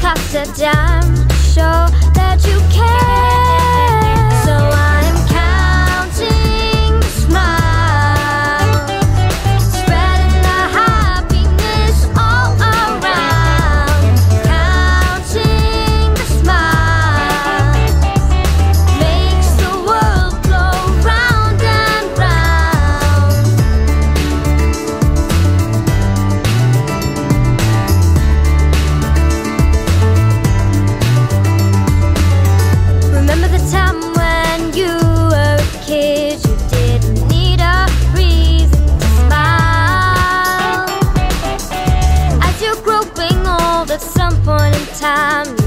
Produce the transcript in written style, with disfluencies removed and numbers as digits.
cost a dime. Show that you care. So I'm counting smiles, spreading the happiness all around. Counting the smiles makes the world go round and round. Remember the time when you were a kid, you didn't need a reason to smile. As you're growing old, at some point in time